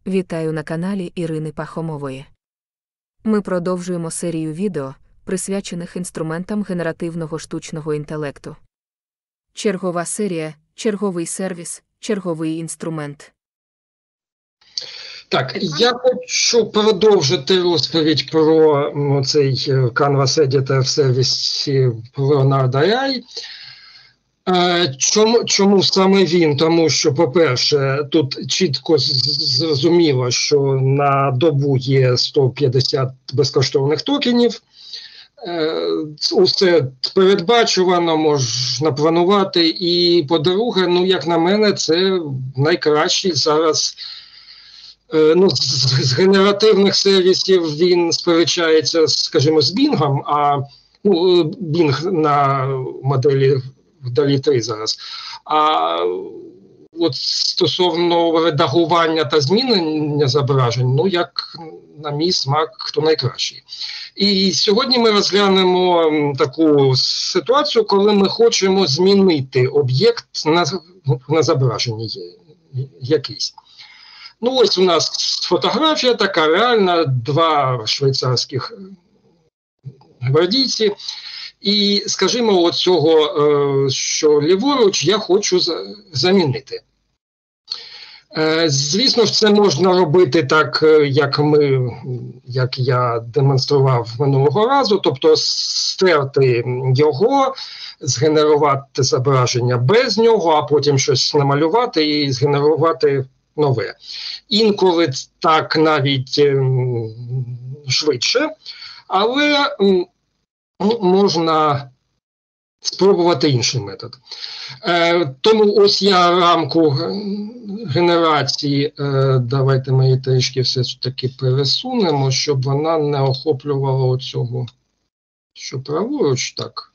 Вітаю на каналі Ірини Пахомової. Ми продовжуємо серію відео, присвячених інструментам генеративного штучного інтелекту. Чергова серія, черговий сервіс, черговий інструмент. Так, я хочу продовжити розповідь про цей Canvas Editor в сервісі Leonardo AI. Чому саме він? Тому що, по-перше, тут чітко зрозуміло, що на добу є 150 безкоштовних токенів. Усе передбачувано, можна планувати. І, по-друге, як на мене, це найкращий зараз. З генеративних сервісів він сперечається, скажімо, з Bing, а Bing на моделі DALL-E 3 зараз. А от стосовно редагування та змінення зображень, як на мій смак, то найкращий. І сьогодні ми розглянемо таку ситуацію, коли ми хочемо змінити об'єкт на зображенні якийсь. Ось у нас фотографія така реальна, два швейцарських гвардійці. І, скажімо, оцього, що ліворуч, я хочу замінити. Звісно ж, це можна робити так, як я демонстрував минулого разу, тобто стерти його, згенерувати зображення без нього, а потім щось намалювати і згенерувати нове. Інколи так навіть швидше, але можна спробувати інший метод. Тому ось я рамку генерації, давайте ми її трішки все ж таки пересунемо, щоб вона не охоплювала оцього, що праворуч, так.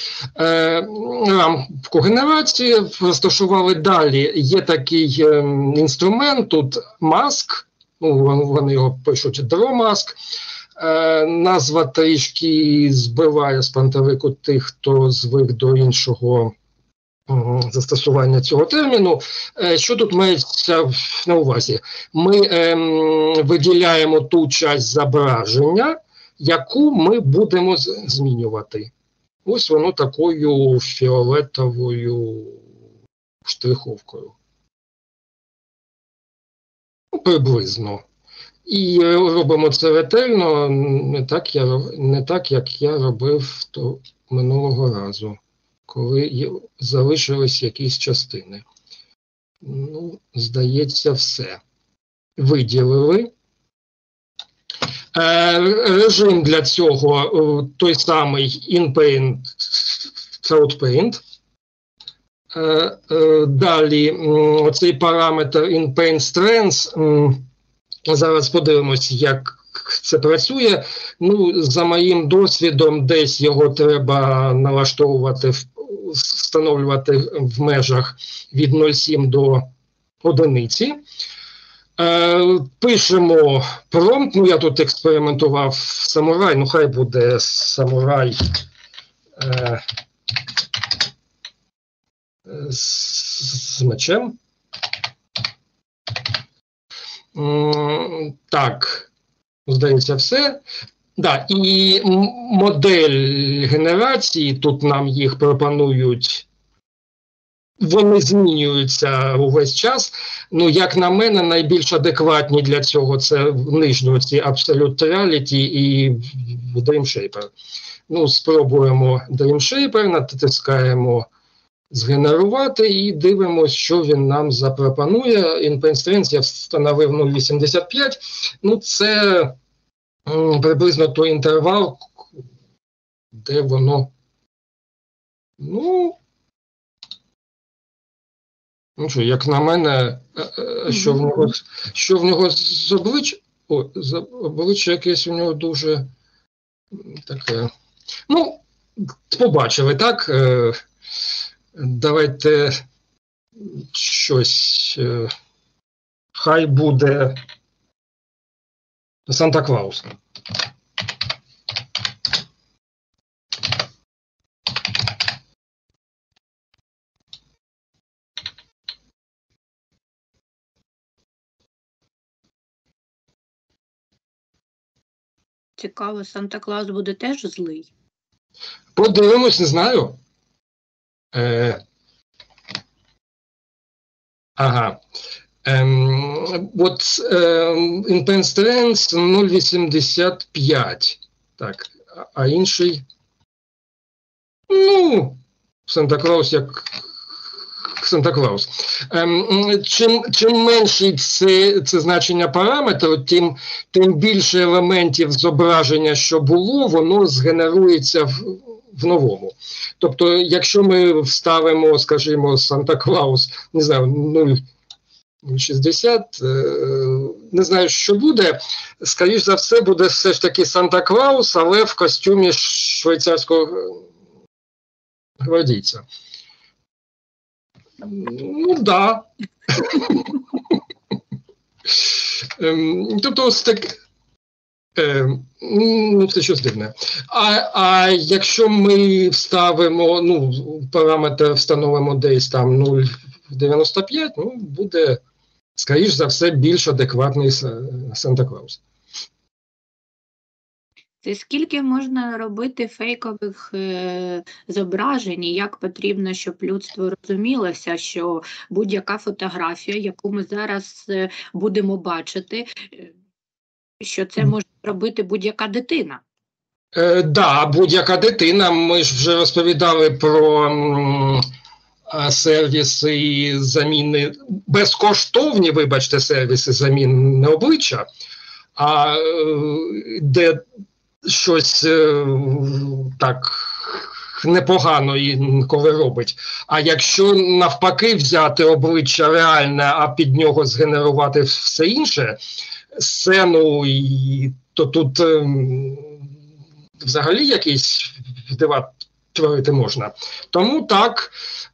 Рамку генерації розташували далі. Є такий інструмент, тут Mask, вони його пишуть DrawMask. Назва трішки збиває з пантелику тих, хто звик до іншого застосування цього терміну. Що тут мається на увазі? Ми виділяємо ту часть зображення, яку ми будемо змінювати. Ось воно такою фіолетовою штриховкою. Приблизно. І робимо це ретельно, не так, як я робив минулого разу, коли залишились якісь частини. Здається, все. Виділили. Режим для цього той самий InPaint, OutPaint. Далі оцей параметр InPaint Strength. Зараз подивимось, як це працює. За моїм досвідом, десь його треба налаштовувати, встановлювати в межах від 0,7 до 1. Пишемо промпт, я тут експериментував самурай, хай буде самурай з мечем. Так, здається, все. І модель генерації, тут нам їх пропонують, вони змінюються увесь час. Як на мене, найбільш адекватні для цього це нижньо ці Absolute Reality і DreamShaper. Спробуємо DreamShaper, натискаємо згенерувати і дивимося, що він нам запропонує. InPaint Strength я встановив 0,85. Це приблизно той інтервал, де воно, як на мене, що в нього з обличчя, обличчя якесь у нього дуже таке, побачили, так? Давайте щось, хай буде Санта-Клаус. Цікаво, Санта-Клаус буде теж злий? Подивимось, не знаю. Ага. От Intense Trends 0,85. Так, а інший? Ну, Санта-Клаус як Санта-Клаус. Чим менший це значення параметру, тим більше елементів зображення, що було, воно згенерується в новому. Тобто, якщо ми вставимо, скажімо, Санта-Клаус, не знаю, 0,60, не знаю, що буде, скоріш за все, буде все ж таки Санта-Клаус, але в костюмі швейцарського гвардійця. Ну, да. Тобто, ось так, ну, це щось дивне. А якщо ми вставимо, ну, параметр встановимо десь там 0,95, ну, буде, скоріш за все, більш адекватний Санта-Клаус. Це скільки можна робити фейкових зображень, і як потрібно, щоб людство розумілося, що будь-яка фотографія, яку ми зараз будемо бачити, що це може робити будь-яка дитина? Да, будь-яка дитина. Ми ж вже розповідали про сервіси заміни, безкоштовні, вибачте, сервіси заміни обличчя, а де щось так непогано інколи робить. А якщо навпаки взяти обличчя реальне, а під нього згенерувати все інше, сцену, то тут взагалі якісь дива творити можна. Тому так,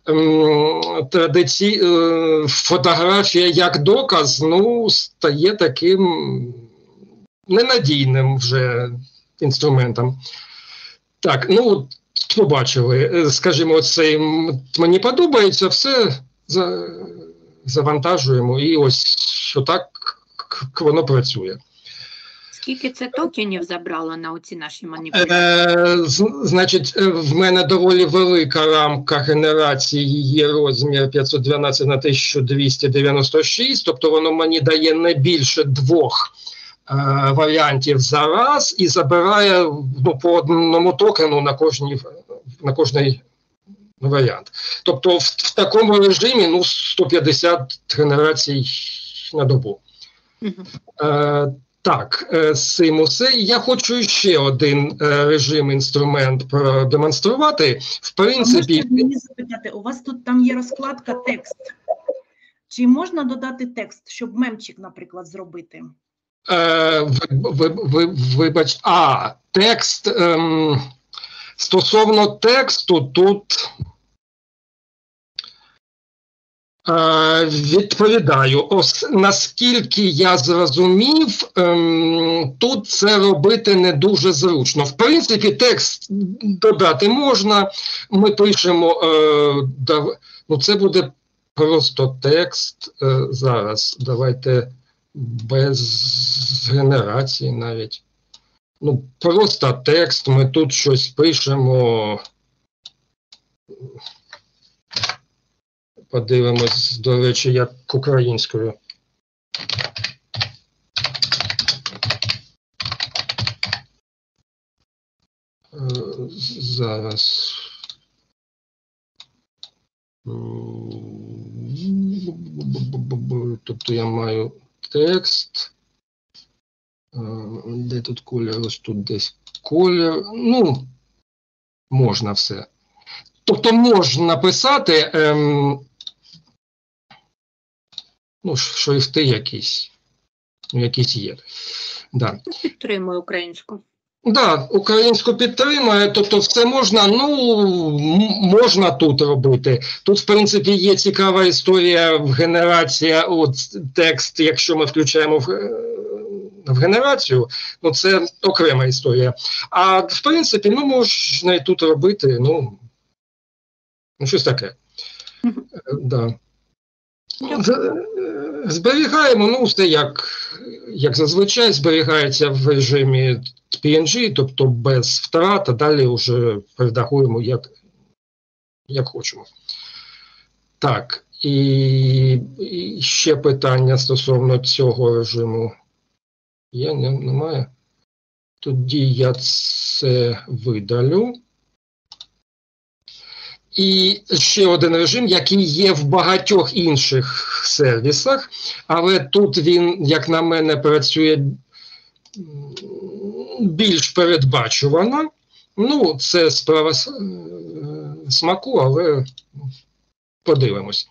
фотографія як доказ, ну, стає таким ненадійним вже інструментом. Так, ну, побачили. Скажімо, це мені подобається, все завантажуємо, і ось отак воно працює. Скільки це токенів забрало на оці наші маніпуляції? Значить, в мене доволі велика рамка генерації, є розмір 512 на 1296, тобто воно мені дає не більше 2 варіантів за раз і забирає, ну, по одному токену на кожний варіант. Тобто в такому режимі, ну, 150 генерацій на добу. Так, з цим усе. Я хочу ще один режим, інструмент продемонструвати. В принципі... Можете мені запитати, у вас тут там є розкладка текст. Чи можна додати текст, щоб мемчик, наприклад, зробити? Вибач, текст. Стосовно тексту, тут відповідаю. Наскільки я зрозумів, тут це робити не дуже зручно. В принципі, текст додати можна. Ми пишемо, ну, це буде просто текст. Зараз, давайте без генерації навіть. Ну, просто текст, ми тут щось пишемо. Подивимось, до речі, як українською. Зараз. Тобто я маю текст. Де тут колір? Ось тут десь колір. Ну, можна все. Тобто можна написати, ну, шрифти якісь. Ну, якісь є. Да. Підтримую українську. Да, українську підтримує, тобто все можна, ну, можна тут робити. Тут, в принципі, є цікава історія в генерації, от текст, якщо ми включаємо в генерацію, ну, це окрема історія. А, в принципі, ну, можна і тут робити, ну щось таке. Да. Зберігаємо, ну, все як зазвичай, зберігається в режимі PNG, тобто без втрат, а далі вже редагуємо як хочемо. Так, і ще питання стосовно цього режиму є, немає? Тоді я це видалю. І ще один режим, який є в багатьох інших сервісах, але тут він, як на мене, працює більш передбачувано. Ну, це справа смаку, але подивимось.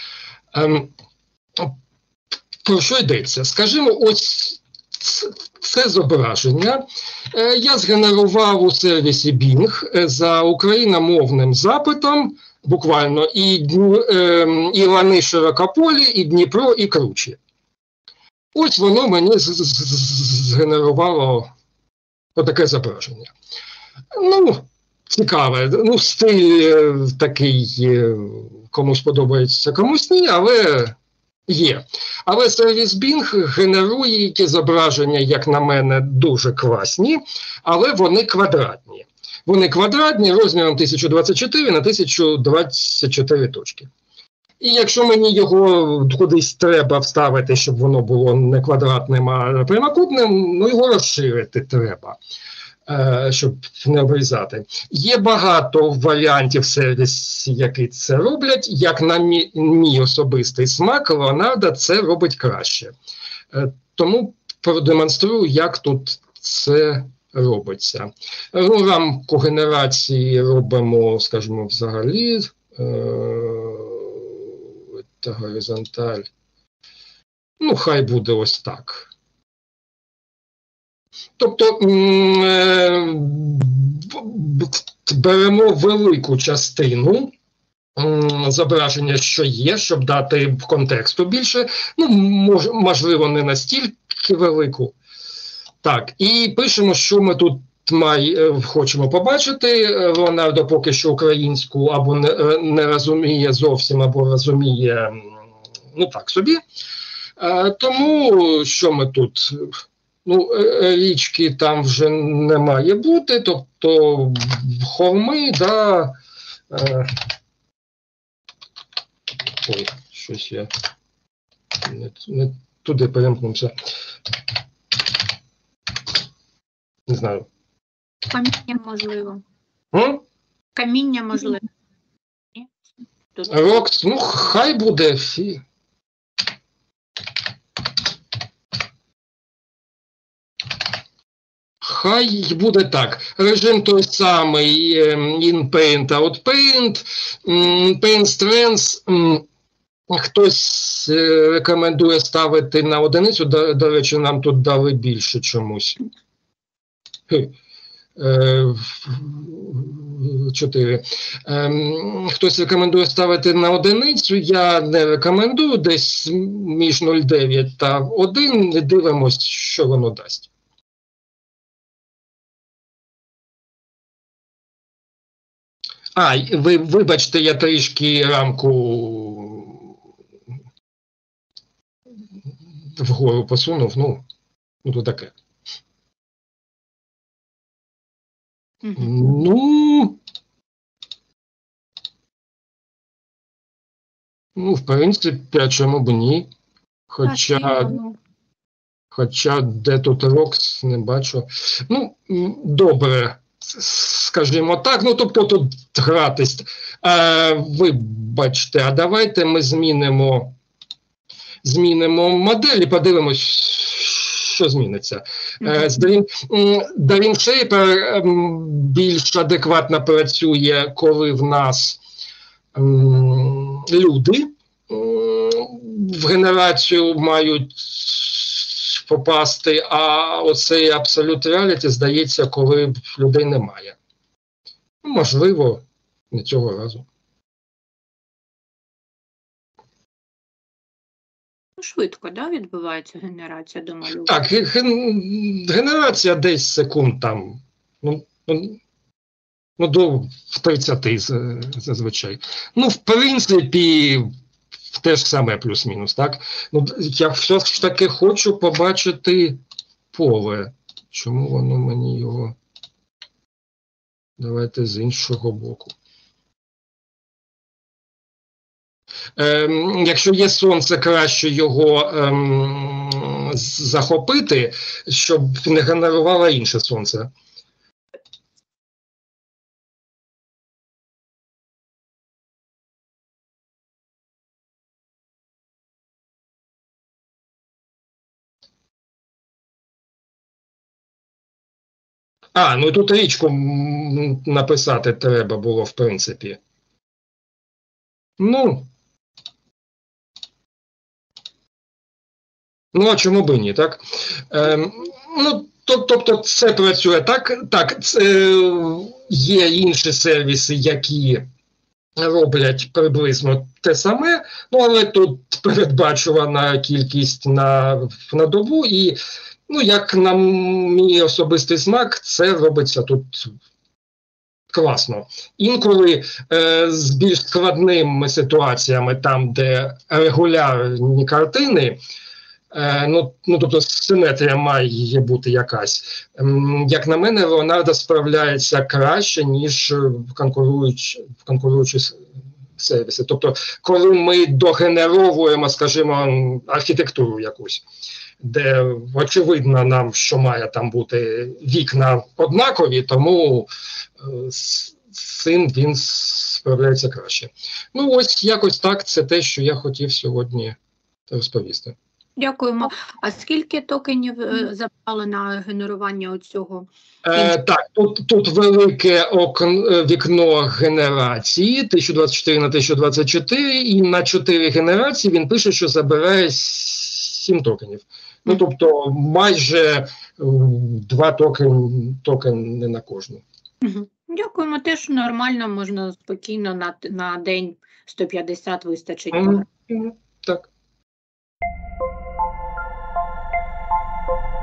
Про що йдеться? Скажімо, ось це зображення я згенерував у сервісі Bing за україномовним запитом, буквально і лани широкополі, і Дніпро, і Кручі. Ось воно мені згенерувало отаке зображення. Ну, цікаве, ну, стиль такий, комусь подобається, комусь ні, але є. Але сервіс Bing генерує ті зображення, як на мене, дуже класні, але вони квадратні. Вони квадратні розміром 1024 на 1024 точки. І якщо мені його кудись треба вставити, щоб воно було не квадратним, а прямокутним, ну його розширити треба, щоб не обрізати. Є багато варіантів сервісів, які це роблять. Як на мій особистий смак, Leonardo це робить краще. Тому продемонструю, як тут це робиться. Ну, рамку генерації робимо, скажімо, взагалі. Та горизонталь. Ну, хай буде ось так. Тобто беремо велику частину зображення, що є, щоб дати контексту більше. Ну, можливо, не настільки велику. Так, і пишемо, що ми тут хочемо побачити. Leonardo поки що українську або не розуміє зовсім, або розуміє, ну так собі. Тому, що ми тут... Ну, річки там вже не має бути, тобто холми, да. Ой, щось я не туди перемкнувся. Не знаю. Каміння можливо. М? Каміння можливо. Рокс, ну, хай буде. Хай буде так. Режим той самий in-paint, out-paint, paint strength. Хтось рекомендує ставити на одиницю, до речі, нам тут дали більше чомусь. 4. Хтось рекомендує ставити на одиницю, я не рекомендую, десь між 0,9 та 1, дивимось, що воно дасть. Вибачте, я трішки рамку вгору посунув, ну то таке. Ну, в принципі, а чому б ні? Хоча де тут Рокс, не бачу. Ну, добре, скажімо так, ну, тобто тут гратись. Вибачте, а давайте ми змінимо модель і подивимось, що зміниться. DaVinci більш адекватно працює, коли в нас люди в генерацію мають попасти, а оцей Absolute Reality, здається, коли людей немає. Можливо, не цього разу. Швидко, да, відбувається генерація до малюнку? Так, генерація десь секунд там, до 30 зазвичай. Ну, в принципі, теж саме плюс-мінус, так? Ну, я все ж таки хочу побачити поле. Чому воно мені його... Давайте з іншого боку. Якщо є сонце, краще його захопити, щоб не генерувало інше сонце. Ну тут річку написати треба було, в принципі. Ну, а чому б і ні, так? Ну, тобто це працює так, є інші сервіси, які роблять приблизно те саме, ну, але тут передбачувана кількість на добу і, ну, як на мій особистий смак, це робиться тут класно. Інколи з більш складними ситуаціями, там, де регулярні картини, тобто симетрія має бути якась. Як на мене, Leonardo справляється краще, ніж конкуруючі сервіси. Тобто, коли ми догенеровуємо, скажімо, архітектуру якусь, де очевидно нам, що має там бути вікна однакові, тому з цим він справляється краще. Ну, ось якось так, це те, що я хотів сьогодні розповісти. Дякуємо. А скільки токенів забрали на генерування оцього? Так, тут велике вікно генерації 1024 на 1024, і на 4 генерації він пише, що забирає 7 токенів. Ну, тобто майже 2 токени на кожну. Дякуємо, теж нормально, можна спокійно на день 150 вистачить. Так.